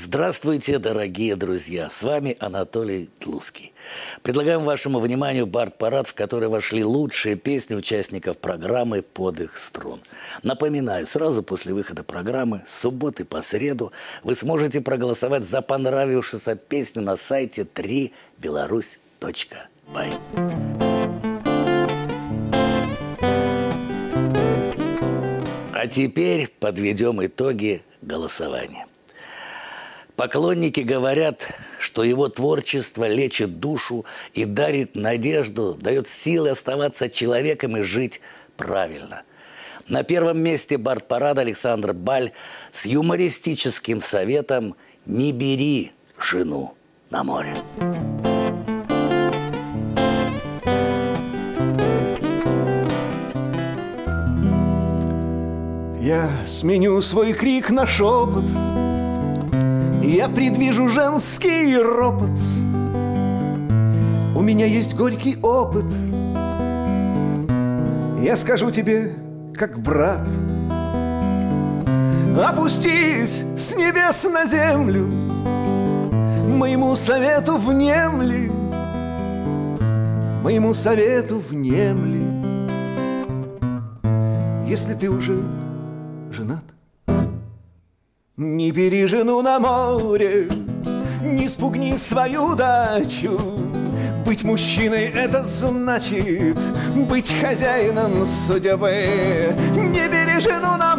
Здравствуйте, дорогие друзья! С вами Анатолий Тлуцкий. Предлагаем вашему вниманию Бард-парад, в который вошли лучшие песни участников программы «Подых струн». Напоминаю, сразу после выхода программы, с субботы по среду, вы сможете проголосовать за понравившуюся песню на сайте 3belarus.by. А теперь подведем итоги голосования. Поклонники говорят, что его творчество лечит душу и дарит надежду, дает силы оставаться человеком и жить правильно. На первом месте Бард-парада Александр Баль с юмористическим советом «Не бери жену на море». Я сменю свой крик на шепот, я предвижу женский ропот. У меня есть горький опыт. Я скажу тебе, как брат: опустись с небес на землю, моему совету внемли, моему совету внемли. Если ты уже женат, не бери жену на море, не спугни свою дачу. Быть мужчиной — это значит быть хозяином судьбы. Не бери жену на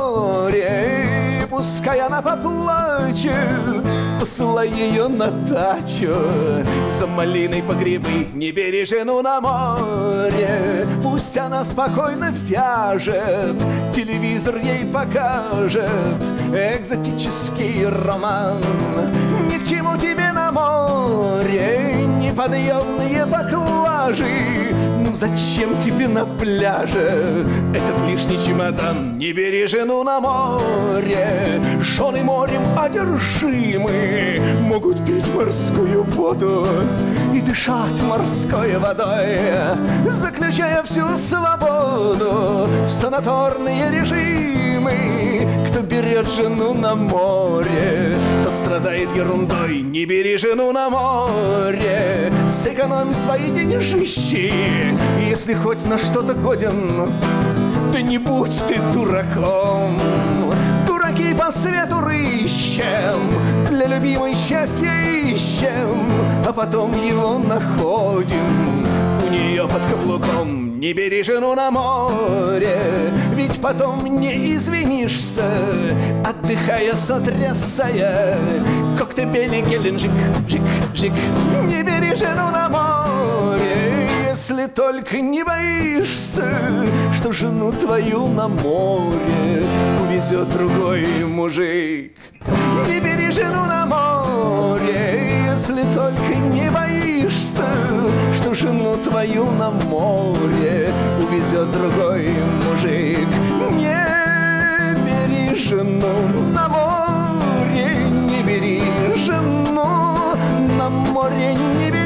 море, пускай она поплачет, посылай ее на дачу за малиной по грибы. Не бери жену на море, пусть она спокойно вяжет, телевизор ей покажет экзотический роман. Ни к чему тебе на море неподъемные поклажи. Ну зачем тебе на пляже этот лишний чемодан? Не бери жену на море, жены морем одержимы, могут пить морскую воду и дышать морской водой, заключая всю свободу в санаторные режимы. Кто берет жену на море, тот страдает ерундой. Не бери жену на море, сэкономь свои деньжищи, если хоть на что-то годен, да не будь ты дураком. Дураки по свету рыщем, для любимой счастья ищем, а потом его находим у нее под каблуком. Не бери жену на море, ведь потом не извинишься, отдыхая, сотрясая коктебели Геленджик, жик, жик. Не бери жену на море, если только не боишься, что жену твою на море увезет другой мужик. Не бери жену на море, если только не боишься, что жену твою на море увезет другой мужик. Не бери жену на море, не бери жену на море, не бери.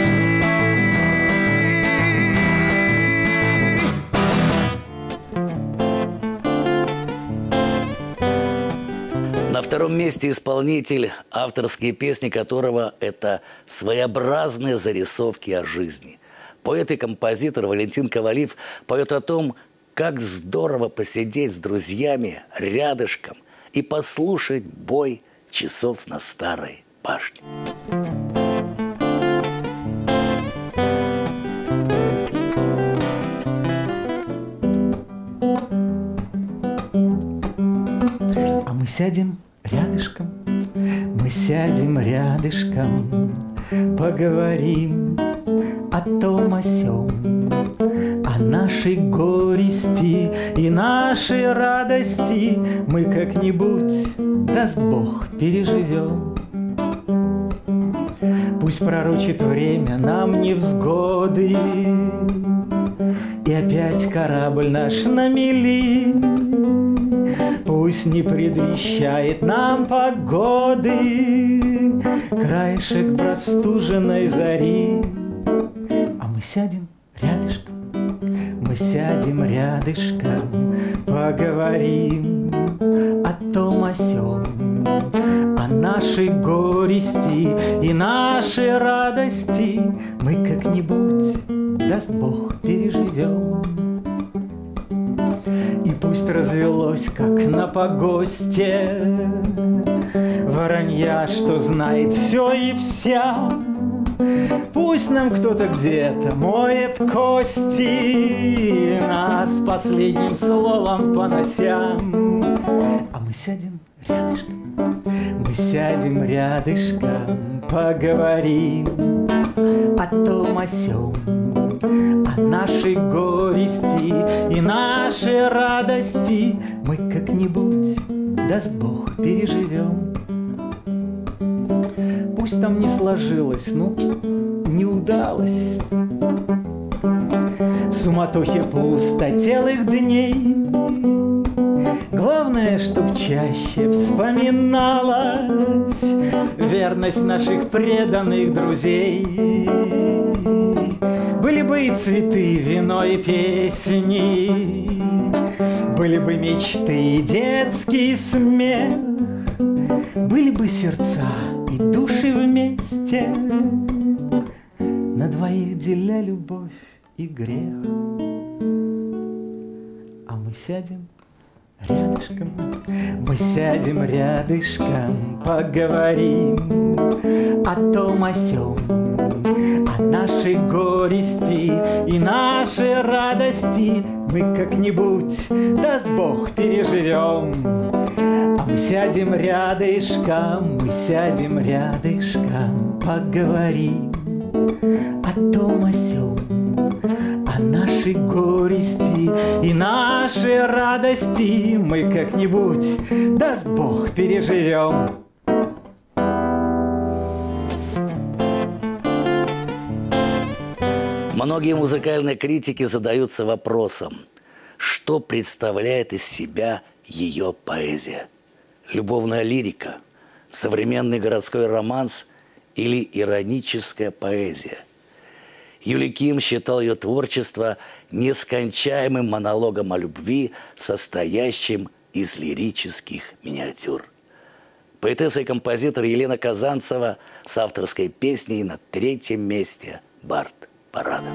На втором месте исполнитель, авторские песни которого – это своеобразные зарисовки о жизни. Поэт и композитор Валентин Ковалив поет о том, как здорово посидеть с друзьями рядышком и послушать бой часов на старой башне. А мы сядем рядышком, мы сядем рядышком, поговорим о том о сём, о нашей горести и нашей радости. Мы как-нибудь, даст Бог, переживем. Пусть пророчит время нам невзгоды, и опять корабль наш на мели. Пусть не предвещает нам погоды краешек простуженной зари. А мы сядем рядышком, мы сядем рядышком, поговорим о том о сём, А наши горести и наши радости мы как-нибудь, даст Бог, переживем. И пусть развелось, как на погосте, воронья, что знает все и вся. Пусть нам кто-то где-то моет кости, нас последним словом понося. А мы сядем рядышком, мы сядем рядышком, поговорим о том, о сём, о нашей горести и нашей радости мы как-нибудь, даст Бог, переживем. Пусть там не сложилось, ну, не удалось. В суматохе пустотелых дней главное, чтоб чаще вспоминалась верность наших преданных друзей. Были бы и цветы, вино и песни, были бы мечты и детский смех, были бы сердца и души вместе, на двоих деля любовь и грех. А мы сядем рядышком, мы сядем рядышком, поговорим о том, о сём, о нашей горести и нашей радости мы как-нибудь, даст Бог, переживем. А мы сядем рядышком, мы сядем рядышком, поговорим о том, о сём, о нашей горести и нашей радости мы как-нибудь, даст Бог, переживем. Многие музыкальные критики задаются вопросом, что представляет из себя ее поэзия. Любовная лирика, современный городской романс или ироническая поэзия. Юлий Ким считал ее творчество нескончаемым монологом о любви, состоящим из лирических миниатюр. Поэтесса и композитор Елена Казанцева с авторской песней на 3-м месте Бард-парада.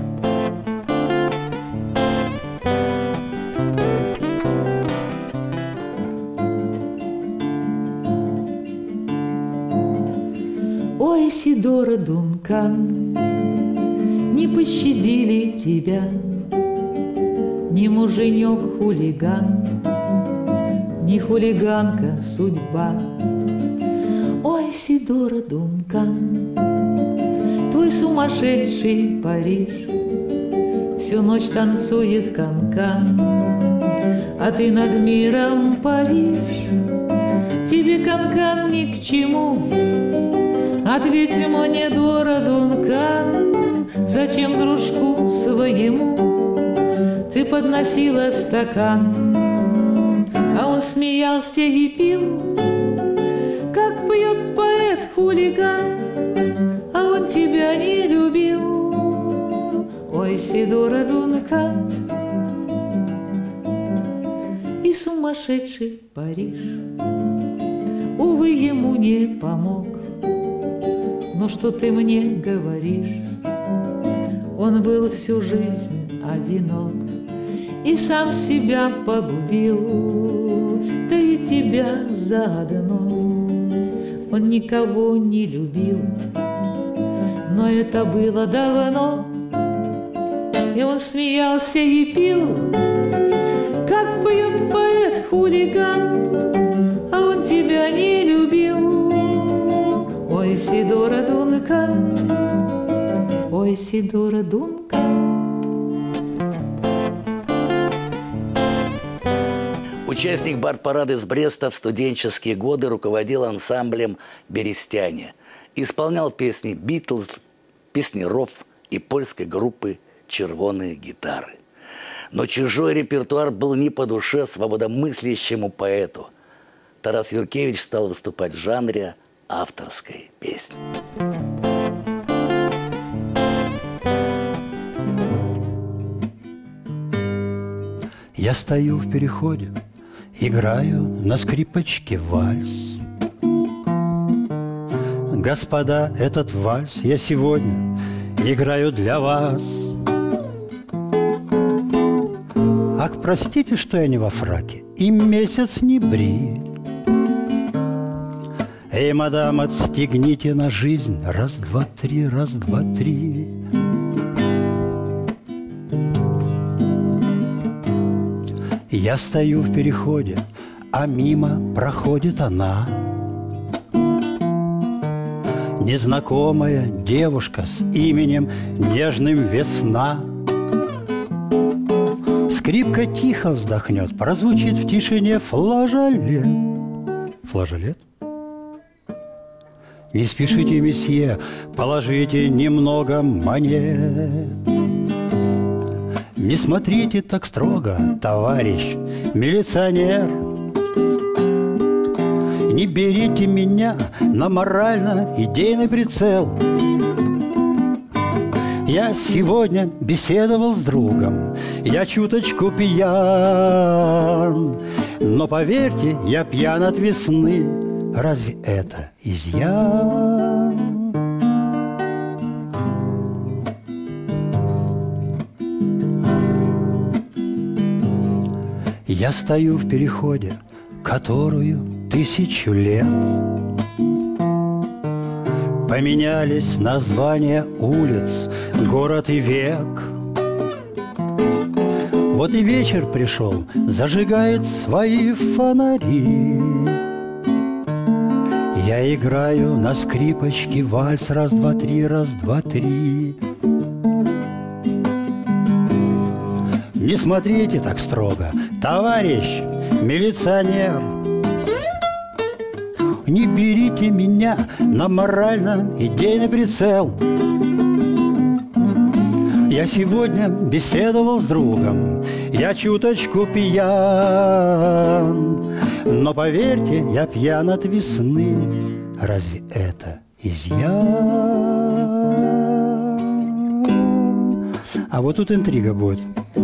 Ой, Сидора Дункан, не пощадили тебя ни муженек-хулиган, ни хулиганка судьба. Ой, Сидора Дункан, твой сумасшедший Париж всю ночь танцует канкан, а ты над миром паришь. Тебе канкан ни к чему, ответь мне, Дора Дункан, зачем дружку своему ты подносила стакан? А он смеялся и пил, как пьет поэт-хулиган, а он тебя не любил. Ой, Сидора Дункан, и сумасшедший Париж, увы, ему не помог. Но что ты мне говоришь? Он был всю жизнь одинок и сам себя погубил, да и тебя заодно. Он никого не любил, но это было давно. И он смеялся и пил, как поет поэт-хулиган, а он тебя не любил. Ой, Сидора Дункан, ой, Сидора Дункан. Участник Бард-парада из Бреста в студенческие годы руководил ансамблем «Берестяне». Исполнял песни «Битлз», «Песняров» и польской группы «Червоные гитары». Но чужой репертуар был не по душе свободомыслящему поэту. Тарас Юркевич стал выступать в жанре авторской песни. Я стою в переходе, играю на скрипочке вальс. Господа, этот вальс я сегодня играю для вас. Ах, простите, что я не во фраке и месяц не брит. Эй, мадам, отстегните на жизнь. Раз, два, три, раз, два, три. Я стою в переходе, а мимо проходит она. Незнакомая девушка с именем нежным Весна. Скрипка тихо вздохнет, прозвучит в тишине флажолет. Флажолет? Не спешите, месье, положите немного монет. Не смотрите так строго, товарищ милиционер. Не берите меня на морально-идейный прицел. Я сегодня беседовал с другом, я чуточку пьян. Но поверьте, я пьян от весны. Разве это изъян? Я стою в переходе, которую 1000 лет. Поменялись названия улиц, город и век. Вот и вечер пришел, зажигает свои фонари. Я играю на скрипочке вальс. Раз, два, три, раз, два, три. Не смотрите так строго, товарищ милиционер. Не берите меня на морально-идейный прицел. Я сегодня беседовал с другом, я чуточку пьян. Но поверьте, я пьян от весны. Разве это изъян? А вот тут интрига будет.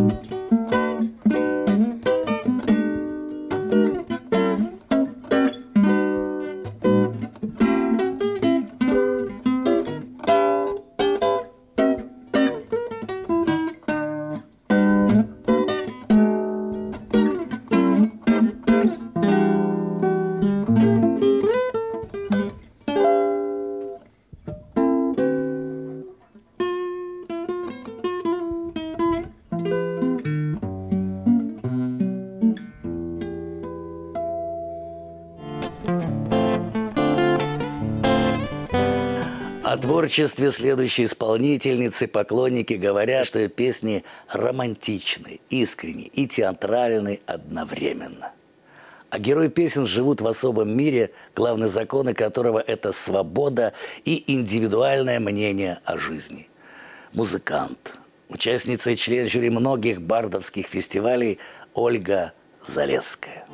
О творчестве следующей исполнительницы поклонники говорят, что ее песни романтичны, искренни и театральны одновременно. А герои песен живут в особом мире, главные законы которого – это свобода и индивидуальное мнение о жизни. Музыкант, участница и член жюри многих бардовских фестивалей Ольга Залесская.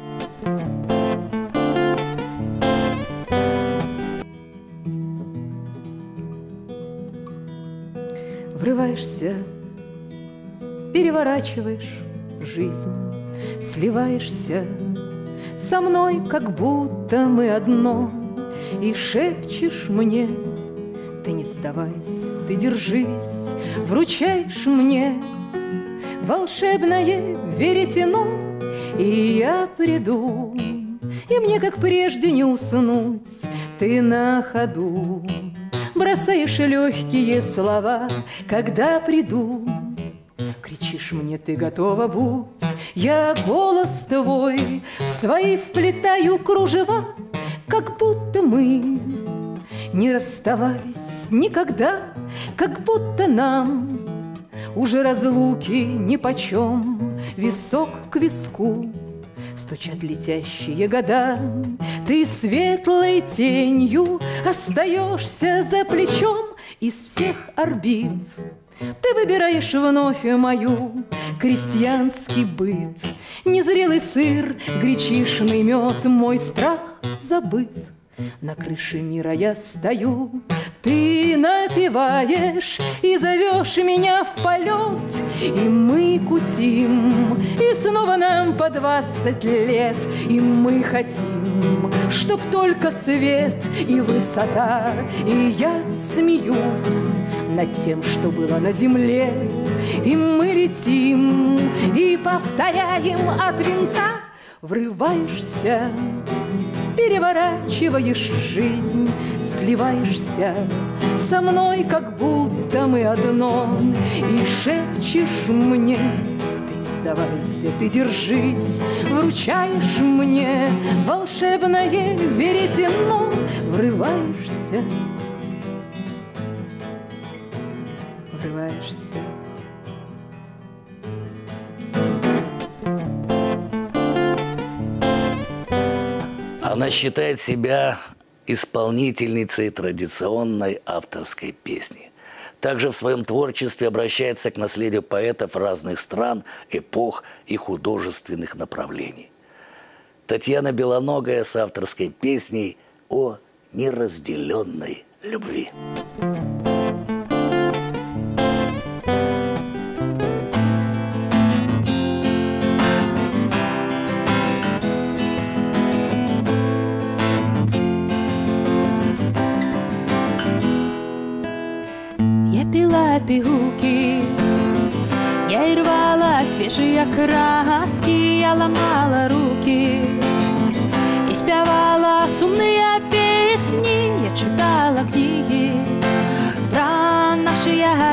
Врываешься, переворачиваешь жизнь, сливаешься со мной, как будто мы одно, и шепчешь мне: ты не сдавайся, ты держись, вручаешь мне волшебное веретено, и я приду, и мне, как прежде, не уснуть, ты на ходу бросаешь легкие слова, когда приду. Кричишь мне: ты готова будь, я голос твой в свои вплетаю кружева, как будто мы не расставались никогда, как будто нам уже разлуки нипочем, висок к виску стучат летящие года. Ты светлой тенью остаешься за плечом из всех орбит. Ты выбираешь вновь мою крестьянский быт. Незрелый сыр, гречишный мед, мой страх забыт. На крыше мира я стою, ты напеваешь и зовешь меня в полет, и мы кутим, и снова нам по 20 лет, и мы хотим, чтоб только свет и высота, и я смеюсь над тем, что было на земле, и мы летим, и повторяем от винта. Врываешься, переворачиваешь жизнь, сливаешься со мной, как будто мы одно, и шепчешь мне: ты сдавайся, ты держись, вручаешь мне волшебное веретено. Врываешься, врываешься. Она считает себя исполнительницей традиционной авторской песни. Также в своем творчестве обращается к наследию поэтов разных стран, эпох и художественных направлений. Татьяна Белоногая с авторской песней о неразделенной любви. Пигулки, я и рвала свежие краски, я ломала руки и спевала сумные песни, я читала книги про наши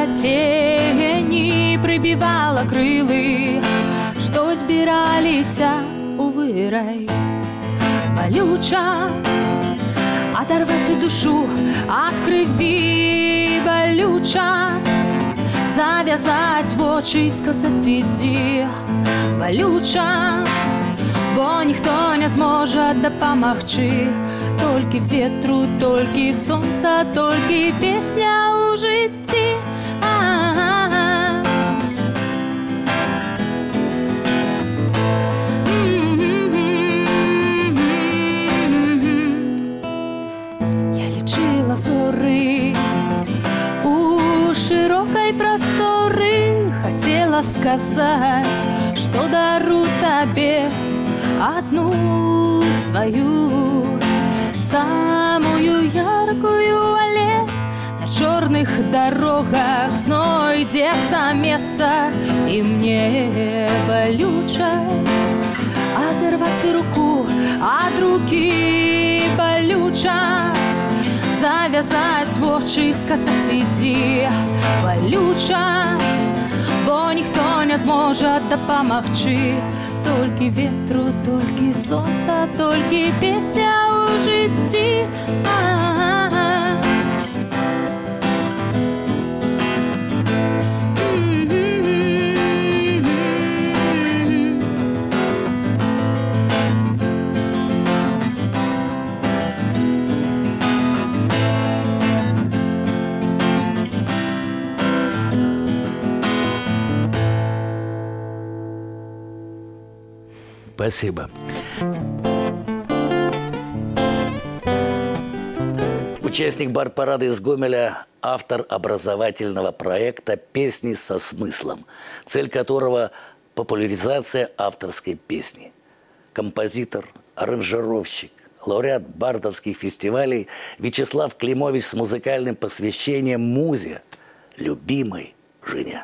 тени, прибивала крылы, что збирались, увы, рай болюча, оторвать душу от крови болюча. Зав'язать в очі, скосати ді болюча, бо ніхто не зможе допомогти. Тільки вітру, тільки сонця, тільки пісня у житті. Я лічила зори у широкой просторы, хотела сказать, что дарю тебе одну свою самую яркую аллею. На черных дорогах знойдется место, и мне болюче оторвать руку от руки болюче. Зав'язать в очі, сказати ді болюча, бо ніхто не зможе допомогти. Тільки вітру, тільки сонця, тільки пісня у житті. Спасибо. Участник бар-парада из Гомеля, автор образовательного проекта «Песни со смыслом», цель которого – популяризация авторской песни. Композитор, аранжировщик, лауреат бардовских фестивалей Вячеслав Климович с музыкальным посвящением музе, любимой жене.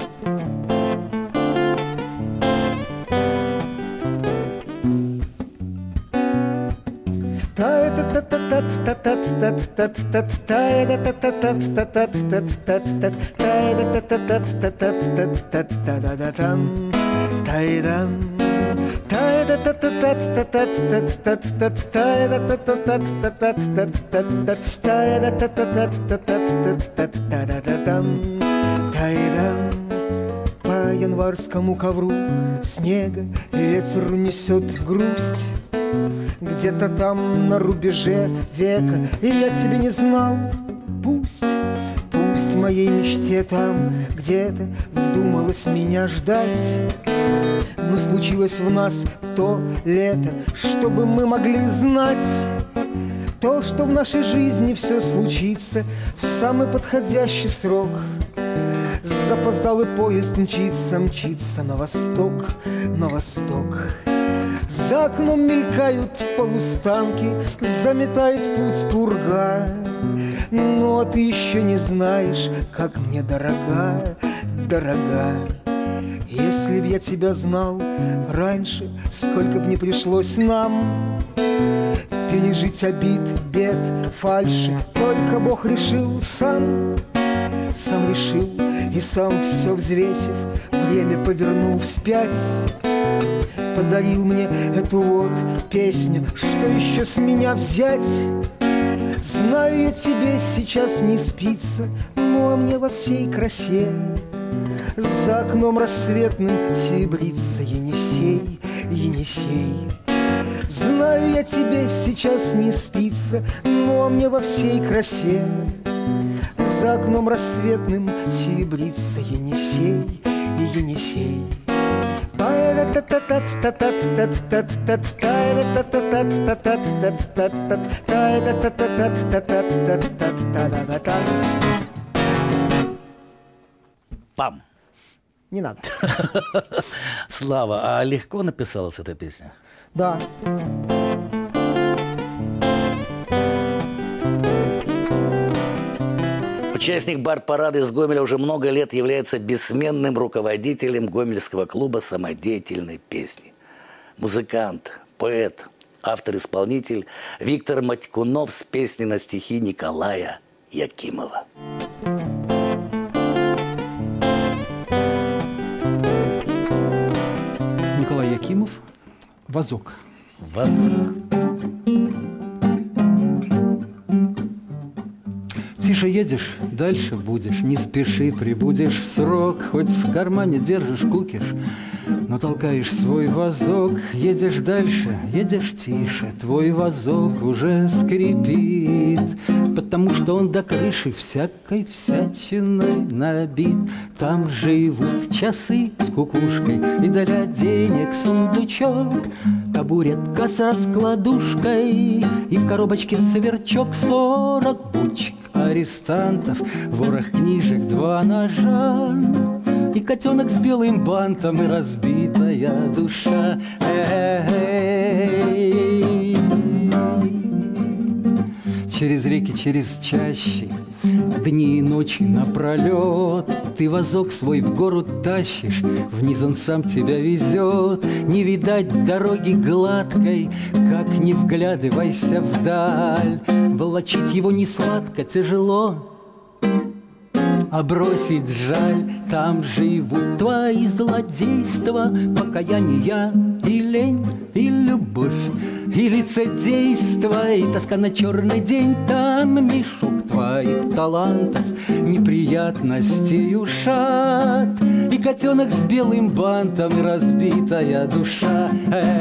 По январскому ковру снега ветер несет грусть. Где-то там на рубеже века, и я тебя не знал. Пусть моей мечте там где-то вздумалось меня ждать. Но случилось в нас то лето, чтобы мы могли знать, то, что в нашей жизни все случится в самый подходящий срок. Запоздалый поезд мчится, мчится на восток, на восток. За окном мелькают полустанки, заметает путь пурга. Но ты еще не знаешь, как мне дорога, дорога. Если б я тебя знал раньше, сколько б не пришлось нам пережить обид, бед, фальши. Только Бог решил сам, сам решил и сам все взвесив, время повернул вспять. Подарил мне эту вот песню, что еще с меня взять? Знаю, я тебе сейчас не спится, ну а мне во всей красе за окном рассветным серебрится Енисей, Енисей. Знаю, я тебе сейчас не спится, ну а мне во всей красе за окном рассветным серебрится Енисей, Енисей. Пам! Не надо. Слава, а легко написалась эта песня? Да. Участник бард-парада из Гомеля уже много лет является бессменным руководителем Гомельского клуба самодеятельной песни. Музыкант, поэт, автор-исполнитель Виктор Матькунов с песней на стихи Николая Якимова. Николай Якимов, «Вазок». Вазок. Тише едешь, дальше будешь, не спеши, прибудешь в срок, хоть в кармане держишь кукиш, но толкаешь свой вазок, едешь дальше, едешь тише, твой вазок уже скрипит, потому что он до крыши всякой всячиной набит. Там живут часы с кукушкой и для денег сундучок, табуретка с раскладушкой и в коробочке сверчок, 40 бучек арестантов, ворох книжек, 2 ножа и котенок с белым бантом и разбитая душа. Через реки, через чащи, дни и ночи напролет ты вазок свой в гору тащишь, вниз он сам тебя везет. Не видать дороги гладкой, как не вглядывайся вдаль. Волочить его не сладко, тяжело, а бросить жаль. Там живут твои злодейства, покаяние и лень, и любовь, и лицедейство, и тоска на черный день. Там мешок твоих талантов, неприятностей ушат, и котенок с белым бантом, и разбитая душа.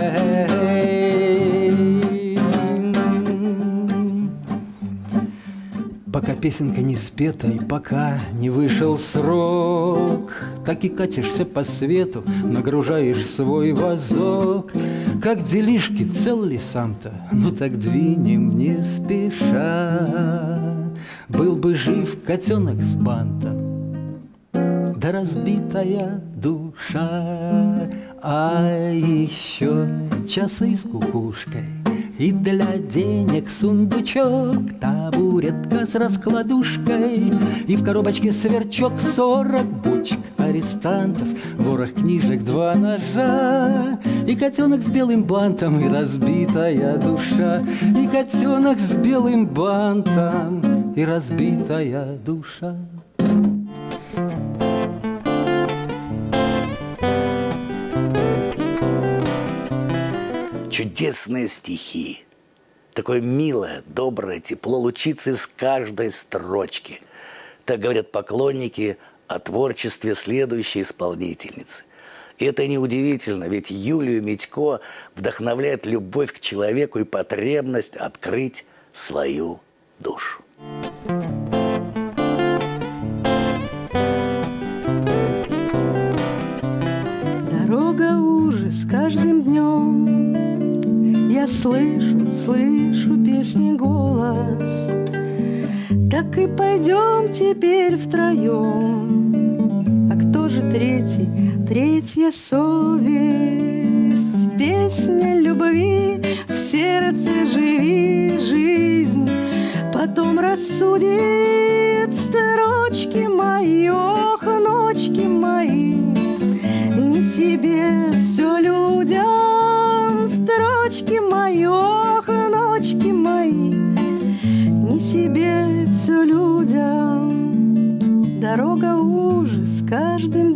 Пока песенка не спета и пока не вышел срок, так и катишься по свету, нагружаешь свой вазок. Как делишки, цел ли сам-то? Ну так двинем не спеша. Был бы жив котенок с бантом, да разбитая душа. А еще часы с кукушкой и для денег сундучок, табуретка с раскладушкой и в коробочке сверчок, 40 бочек арестантов, ворох книжек, 2 ножа и котенок с белым бантом и разбитая душа. И котенок с белым бантом и разбитая душа. Чудесные стихи. Такое милое, доброе тепло лучится из каждой строчки. Так говорят поклонники о творчестве следующей исполнительницы. И это неудивительно, ведь Юлию Митько вдохновляет любовь к человеку и потребность открыть свою душу. Дорога уже с каждым днем. Я слышу песни голос и пойдем теперь втроем. А кто же третий? Третья совесть. Песня любви в сердце живи жизнь. Потом рассудит строчки мои, ох, ночки мои. Не себе, все людям, строчки мои, ох, ночки мои. Не себе, все людям. Дорога ужас каждым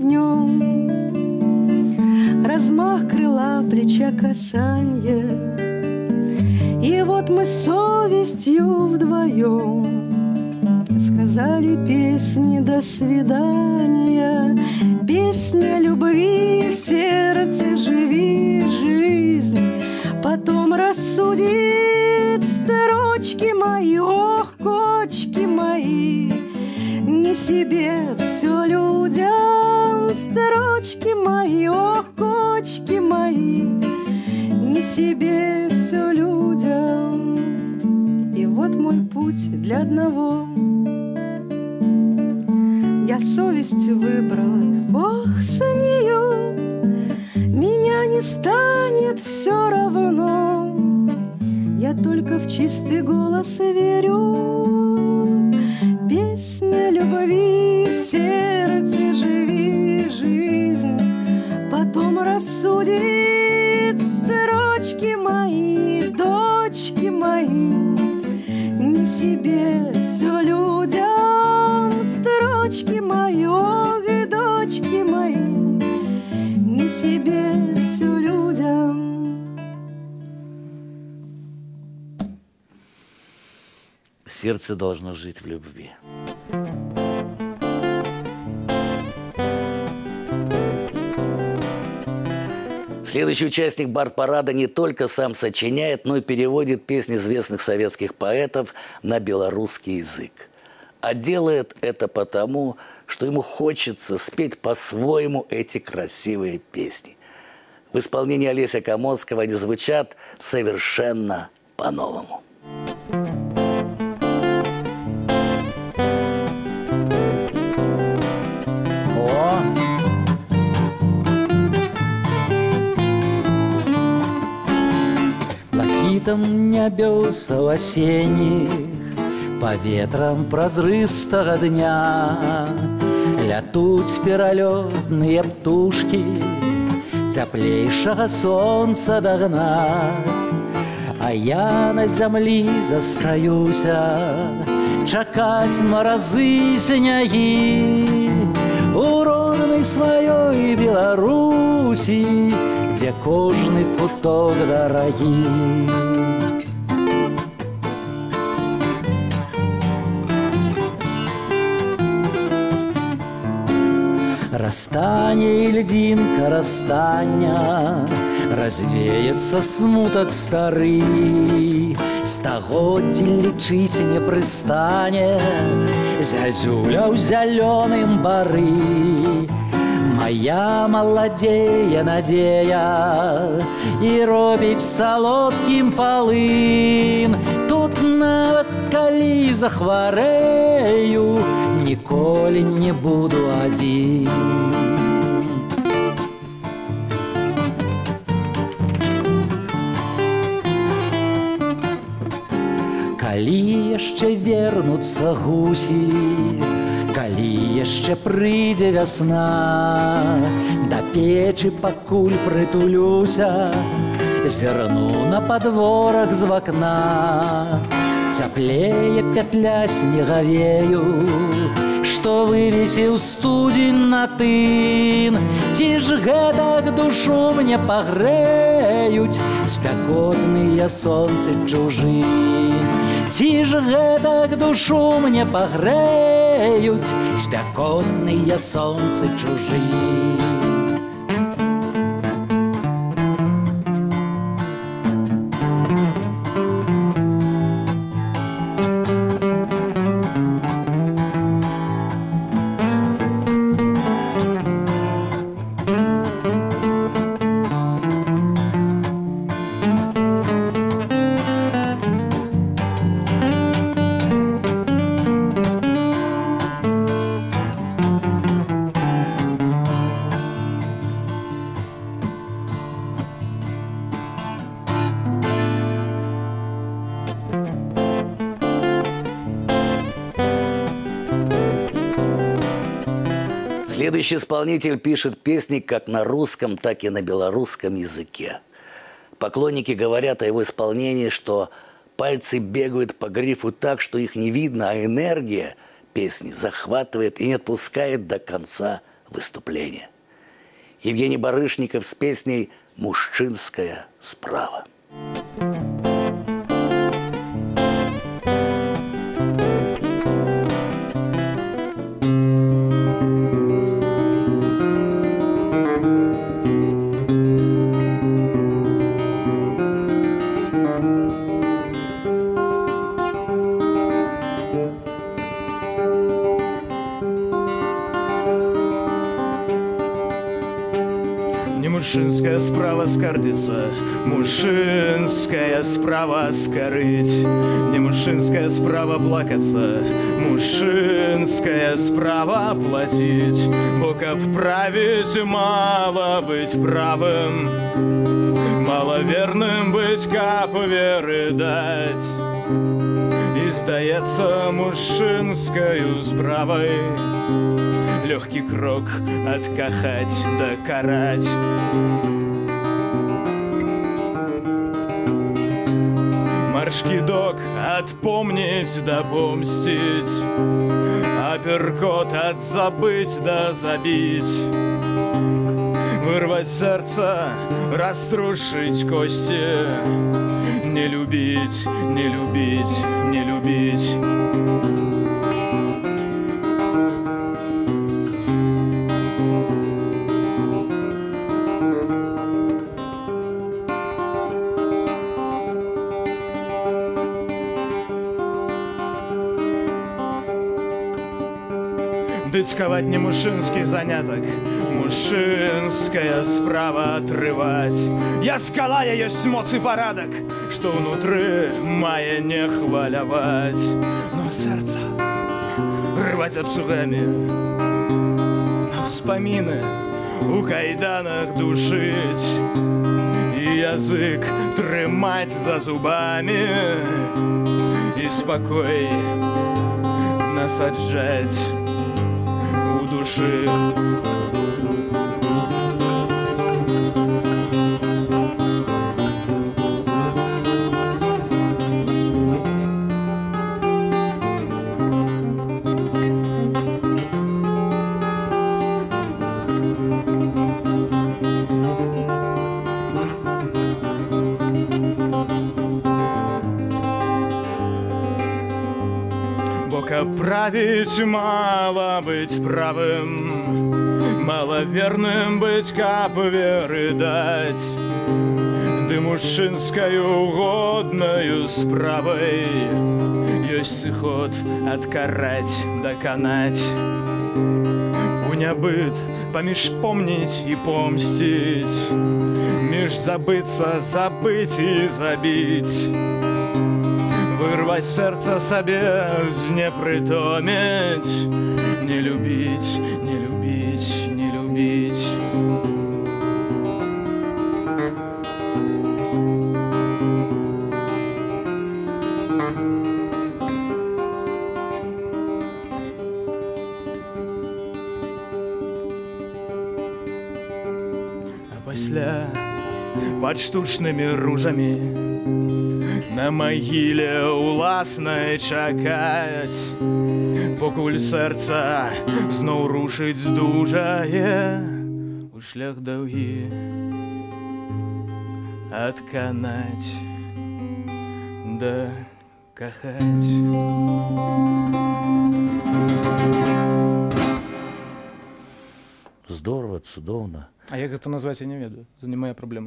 днем. Размах крыла, плеча касанье. И вот мы с совестью вдвоем сказали песни «До свидания». Песня любви в сердце живи жизнь. Потом рассудит строчки мои, ох, кочки мои. Не себе, все людям, строчки мои, ох, кочки мои. Не себе, все людям. И вот мой путь для одного. Я совесть выбрала, Бог с нею. Меня не станет все равно. Я только в чистый голос верю. Песня любви в сердце живи жизнь. Потом рассудит строчки мои, дочки мои. Не себе, все людям, строчки мои, ох, и дочки мои. Не себе, все людям. Сердце должно жить в любви. Следующий участник Бард-парада не только сам сочиняет, но и переводит песни известных советских поэтов на белорусский язык. А делает это потому, что ему хочется спеть по-своему эти красивые песни. В исполнении Олеся Комодского они звучат совершенно по-новому. Блакітам нябёсаў асенніх, паветрам празрыстага дня лятуць пералётныя птушкі, цяплейшага сонца дагнаць. А я на зямлі застаюся, чакаць маразы снягі у роднай сваёй Беларусі, дзе кожны куток дарагі. Растане льдинка растання, развеется смуток стары, стагоддзі лічыць не прыстане зязюля ў зялёным бары. Моя маладзее надзея і робіць салодкім палын. Тут нават калі захварэю, ніколі не буду адзін. Калі яшчэ вернуцца гусі, калі яшчэ прыйдзе вясна, да печы пакуль прытулюся, зірну на падворак з вакна. Цяплее пятля снегавею, што вывесіў студзень на тын. Ці ж гэтак душу мне пагрэюць спякотныя сонцы чужын? Ці ж гэтак душу мне пагрэюць спякотныя сонцы чужын? Следующий исполнитель пишет песни как на русском, так и на белорусском языке. Поклонники говорят о его исполнении, что пальцы бегают по грифу так, что их не видно, а энергия песни захватывает и не отпускает до конца выступления. Евгений Барышников с песней «Мужчинская справа». Мужчинская справа скордиться, мужчинская справа скорыть, не мужчинская справа плакаться, мужчинская справа платить. Бо каб править мало быть правым, мало верным быть, каб веры дать. И здаецца мужчинскою справой легкий крок откахать да карать. Марш-кидок отпомнить да помстить, апперкот отзабыть да забить, вырвать сердце, раструшить кости, не любить, не любить, не любить. Дыцьковать не мужчинский заняток, мужчинская справа отрывать. Я скала, я ёсць моц и парадок, что внутры мае не хвалявать. Но сердце рвать обсугами, но вспомины у кайданах душить, и язык трымать за зубами, и спокой насаджать души. Править мало быть правым, мало верным быть, каб веры дать. Ды мужчинскою годною справой ёсць ход откарать, доконать. У нябыт помеж помнить и помстить, меж забыться, забыть и забить. Вырвать сердце себе, знепритомить, не любить, не любить, не любить. А пасля под штучными ружами на могиле уласнай чакаць, покуль сэрца зноў рушыць здужае у шлях даўгі адканаць да кахаць. Здорово, цудоўна. А як гэта назваць, я не ведаю. Это не моя праблема.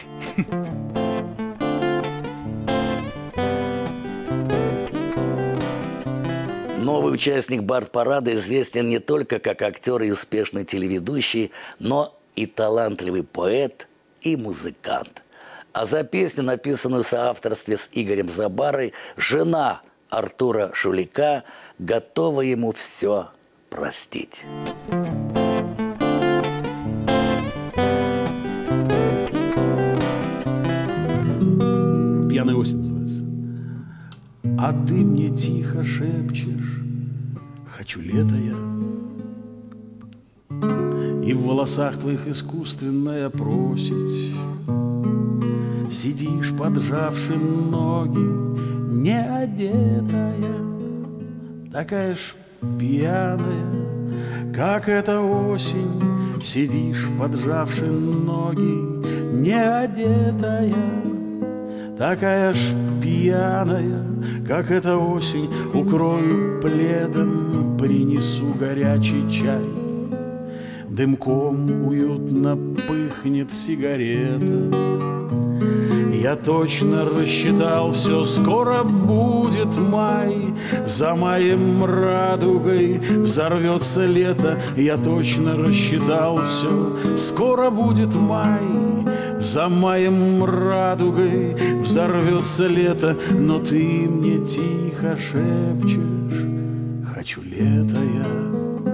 Новый участник Бард-парада известен не только как актер и успешный телеведущий, но и талантливый поэт и музыкант. А за песню, написанную в соавторстве с Игорем Забарой, жена Артура Шулика готова ему все простить. «Пьяная осень» называется. А ты мне тихо шепчешь: хочу лето я. И в волосах твоих искусственная просить. Сидишь, поджавши ноги, не одетая, такая ж пьяная, как эта осень. Сидишь, поджавши ноги, не одетая, такая ж пьяная, как эта осень. Укрою пледом, принесу горячий чай. Дымком уютно пыхнет сигарета. Я точно рассчитал все, скоро будет май. За маем радугой взорвется лето. Я точно рассчитал все, скоро будет май. За маем радугой взорвется лето. Но ты мне тихо шепчешь: хочу лето я.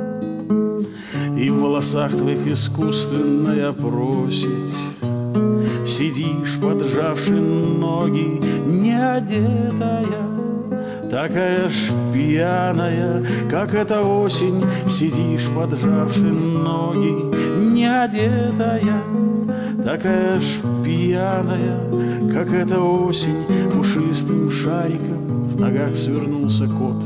И в волосах твоих искусственная просить. Сидишь, поджавши ноги, не одетая, такая ж пьяная, как эта осень. Сидишь, поджавши ноги, не одетая, такая ж пьяная, как эта осень. Пушистым шариком в ногах свернулся кот.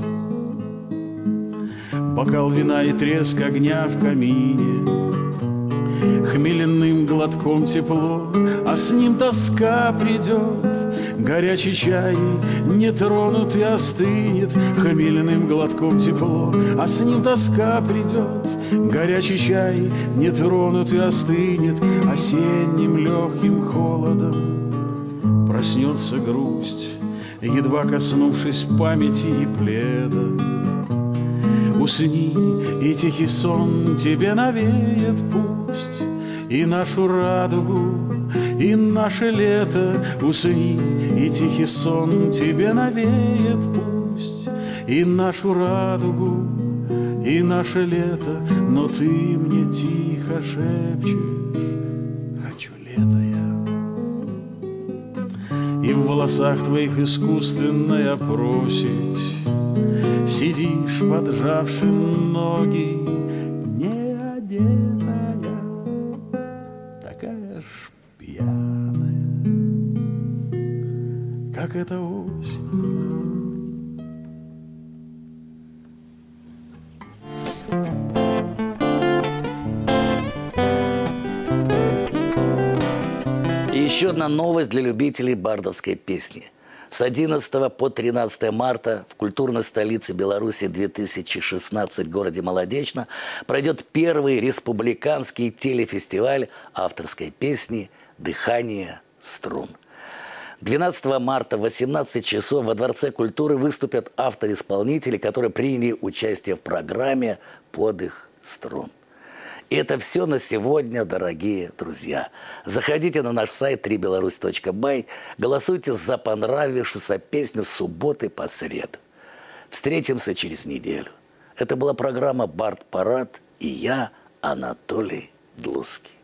Бокал вина и треск огня в камине, хмеленным глотком тепло, а с ним тоска придет. Горячий чай нетронутый остынет, хмеленным глотком тепло, а с ним тоска придет. Горячий чай нетронутый остынет, осенним легким холодом проснется грусть, едва коснувшись памяти и пледа. Усни, и тихий сон тебе навеет пусть и нашу радугу, и наше лето. Усни, и тихий сон тебе навеет пусть и нашу радугу, и наше лето. Но ты мне тихо шепчешь: хочу лето я. И в волосах твоих искусственная просить. Сидишь, поджавши ноги, не одетая, такая ж пьяная, как эта осень. И еще одна новость для любителей бардовской песни. С 11 по 13 марта в культурной столице Беларуси 2016 в городе Молодечно пройдет первый республиканский телефестиваль авторской песни «Дыхание струн». 12 марта в 18 часов во Дворце культуры выступят авторы-исполнители, которые приняли участие в программе «Подых струн». И это все на сегодня, дорогие друзья. Заходите на наш сайт www.3belarus.by, голосуйте за понравившуюся песню с субботы по среду. Встретимся через неделю. Это была программа «Бард-парад» и я, Анатолий Длуцкий.